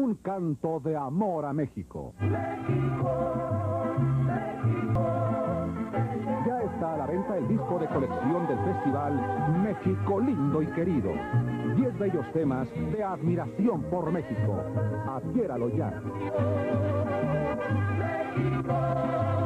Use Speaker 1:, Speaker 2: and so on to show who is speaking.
Speaker 1: Un canto de amor a México. Ya está a la venta el disco de colección del festival México Lindo y Querido. 10 bellos temas de admiración por México. Adquiéralo ya.